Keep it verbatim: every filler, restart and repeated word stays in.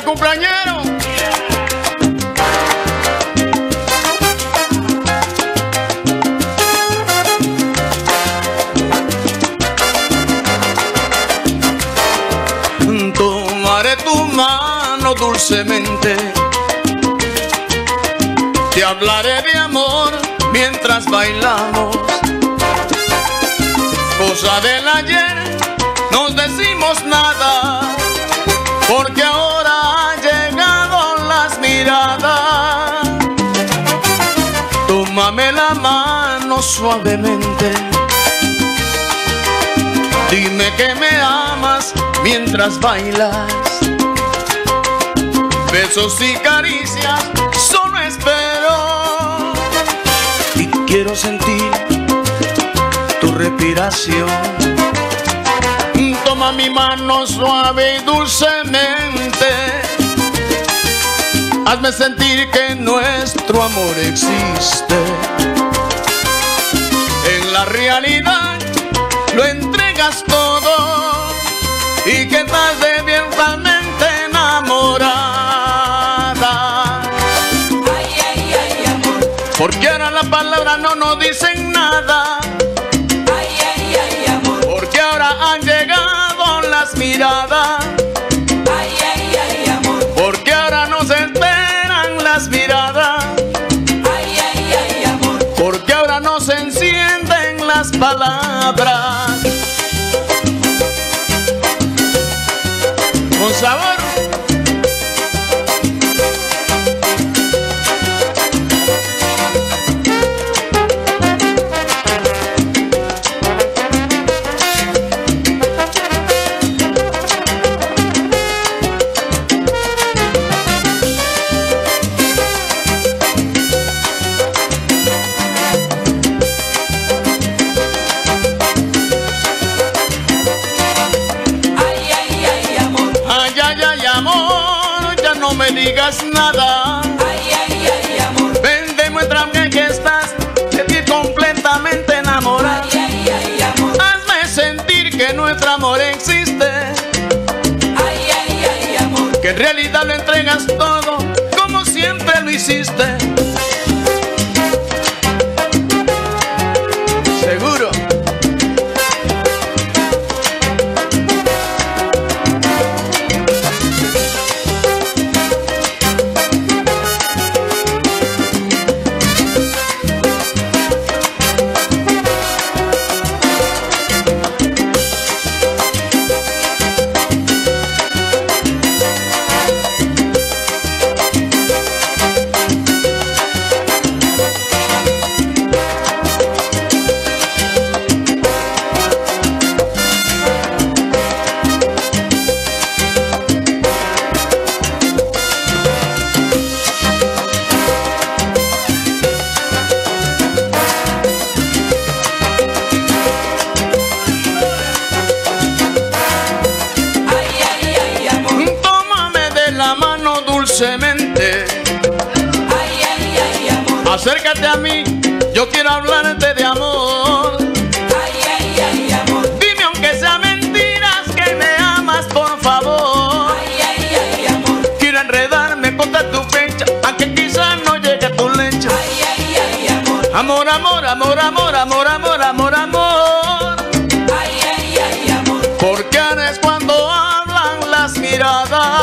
cumpleañero. Tomaré tu mano dulcemente, te hablaré de amor mientras bailamos. Cosa del ayer, nos decimos nada, porque ahora han llegado las miradas. Tómame la mano suavemente, dime que me amas mientras bailas. Besos y caricias solo espero, y quiero sentir tu respiración. Toma mi mano suave y dulcemente, hazme sentir que nuestro amor existe. En la realidad lo entregas todo, y que estás de violentamente enamorada. Ay, ay, ay, amor. Porque ahora las palabras no nos dicen nada. Ay, ay, ay, amor. Porque ahora han llegado las miradas. Ay, ay, ay, amor. Porque ahora nos esperan las miradas. Ay, ay, ay, amor. Porque ahora nos encienden las palabras. Con sabor. No me digas nada. Ay, ay, ay, amor. Ven, demuéstrame que estás de ti completamente enamorada. Ay, ay, ay, amor. Hazme sentir que nuestro amor existe. Ay, ay, ay, amor. Que en realidad lo entregas todo, como siempre lo hiciste. Seguro. Dulcemente. Ay, ay, ay, amor. Acércate a mí, yo quiero hablarte de amor. Ay, ay, ay, amor. Dime aunque sea mentiras que me amas, por favor. Ay, ay, ay, amor. Quiero enredarme contra tu fecha, aunque quizás no llegue a tu lecho. Ay, ay, ay, amor. Amor, amor, amor, amor, amor, amor, amor, amor. Ay, ay, ay, amor. Porque ahora es cuando hablan las miradas.